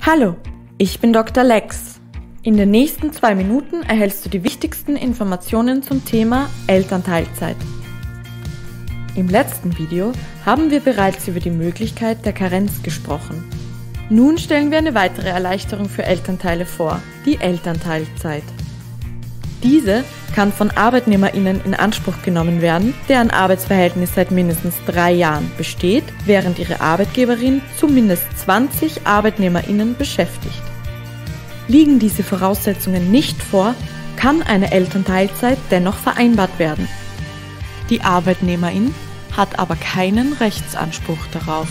Hallo, ich bin Dr. Lex. In den nächsten 2 Minuten erhältst du die wichtigsten Informationen zum Thema Elternteilzeit. Im letzten Video haben wir bereits über die Möglichkeit der Karenz gesprochen. Nun stellen wir eine weitere Erleichterung für Elternteile vor, die Elternteilzeit. Diese kann von ArbeitnehmerInnen in Anspruch genommen werden, deren Arbeitsverhältnis seit mindestens 3 Jahren besteht, während ihre Arbeitgeberin zumindest 20 ArbeitnehmerInnen beschäftigt. Liegen diese Voraussetzungen nicht vor, kann eine Elternteilzeit dennoch vereinbart werden. Die Arbeitnehmerin hat aber keinen Rechtsanspruch darauf.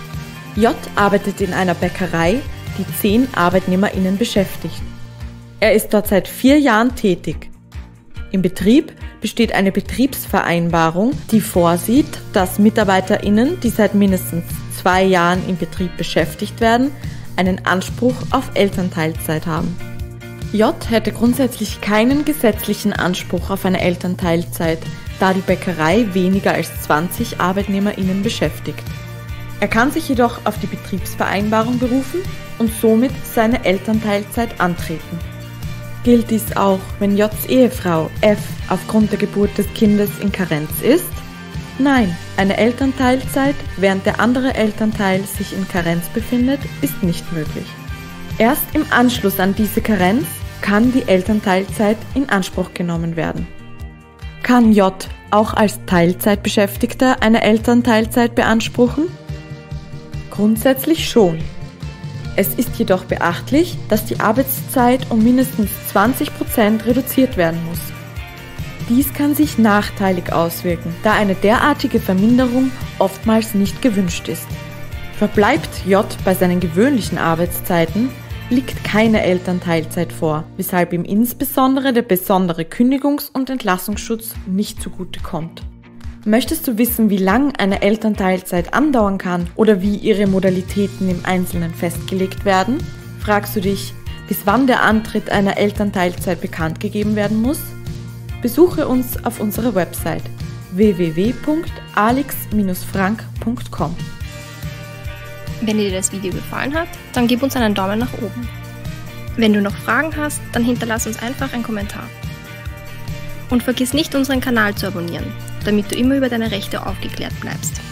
J arbeitet in einer Bäckerei, die 10 ArbeitnehmerInnen beschäftigt. Er ist dort seit 4 Jahren tätig. Im Betrieb besteht eine Betriebsvereinbarung, die vorsieht, dass MitarbeiterInnen, die seit mindestens 2 Jahren im Betrieb beschäftigt werden, einen Anspruch auf Elternteilzeit haben. J hätte grundsätzlich keinen gesetzlichen Anspruch auf eine Elternteilzeit, da die Bäckerei weniger als 20 ArbeitnehmerInnen beschäftigt. Er kann sich jedoch auf die Betriebsvereinbarung berufen und somit seine Elternteilzeit antreten. Gilt dies auch, wenn Js Ehefrau F aufgrund der Geburt des Kindes in Karenz ist? Nein, eine Elternteilzeit, während der andere Elternteil sich in Karenz befindet, ist nicht möglich. Erst im Anschluss an diese Karenz kann die Elternteilzeit in Anspruch genommen werden. Kann J auch als Teilzeitbeschäftigter eine Elternteilzeit beanspruchen? Grundsätzlich schon. Es ist jedoch beachtlich, dass die Arbeitszeit um mindestens 20% reduziert werden muss. Dies kann sich nachteilig auswirken, da eine derartige Verminderung oftmals nicht gewünscht ist. Verbleibt J bei seinen gewöhnlichen Arbeitszeiten, liegt keine Elternteilzeit vor, weshalb ihm insbesondere der besondere Kündigungs- und Entlassungsschutz nicht zugute kommt. Möchtest du wissen, wie lang eine Elternteilzeit andauern kann oder wie ihre Modalitäten im Einzelnen festgelegt werden? Fragst du dich, bis wann der Antritt einer Elternteilzeit bekannt gegeben werden muss? Besuche uns auf unserer Website www.alix-frank.com. Wenn dir das Video gefallen hat, dann gib uns einen Daumen nach oben. Wenn du noch Fragen hast, dann hinterlass uns einfach einen Kommentar. Und vergiss nicht, unseren Kanal zu abonnieren, damit du immer über deine Rechte aufgeklärt bleibst.